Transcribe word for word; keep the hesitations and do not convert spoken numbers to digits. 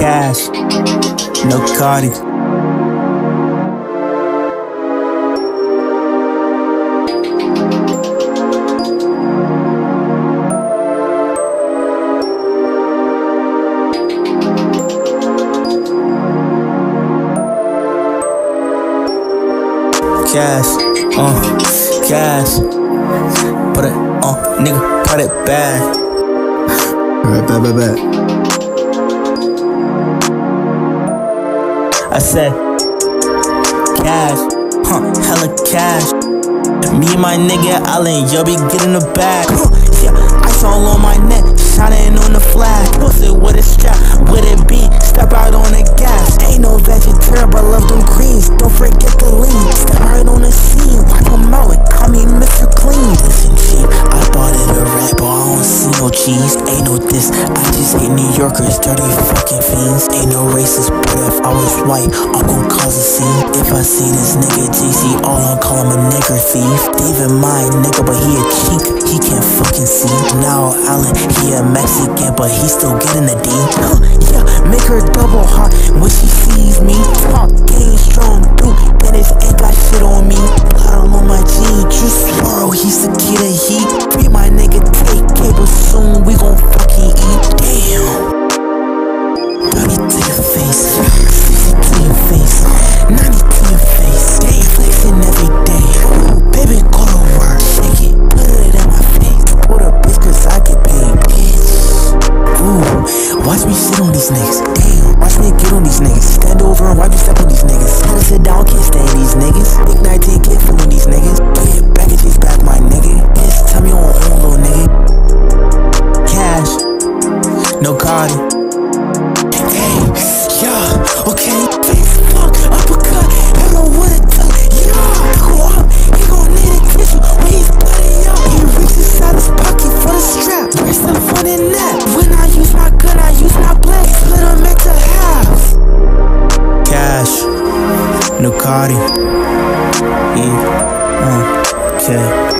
Cash, no Cardi. Cash, uh, cash. Put it on, nigga, put it back. Alright, bad, bad, bad. I said, cash, huh, hella cash. Me and my nigga Allen, yo, be getting the bag. Huh, yeah, ice all on my neck, shining on the flag. Pussy with a strap, with it be, step out on the gas. Ain't no vegetarian, but love them greens. Don't forget the lean, step right on the scene. Wipe them out, call me Mister Clean. Listen, cheap, I bought it a rat, but I don't see no cheese. Ain't no this, I just hate New Yorkers, dirty fucking fiends. Ain't no racist, but if I was white, I'm gon' cause a scene. If I see this nigga J C, all I'll call him a nigger thief. Even my nigga, but he a cheek, he can't fucking see. Now Allen, he a Mexican, but he still getting a D. Uh, yeah, make her double heart when she sees me. Talk game strong, dude, and his ain't got shit on me. Bottle on my jean, just swirl, he's the key to heat. Free my nigga, take cable soon, we gon' fucking eat. Damn, thirty to your face, sixty to your face, ninety to your face. They ain't flexing every day. Ooh, baby, go to work, shake it, put it in my face. What a bitch, cause I get paid, bitch. Ooh, watch me shit on these niggas. Damn, watch me get on these niggas. Stand over and wipe your step on these niggas. Had to sit down, can't stand these niggas. Big nineteen, get food on these niggas. Get back at these back, my nigga. Bitch, tell me on own, little nigga. Cash, no Cardi. Hey, yeah, okay. Face fuck, uppercut, I don't know what it took. Yeah, go up, he gon' need a tissue when he's bloody up. He reaches inside his pocket for the strap. Rest the fun in that. When I use my gun, I use my blade. Split them into halves. Cash, no Cardi. Yeah, uh, okay.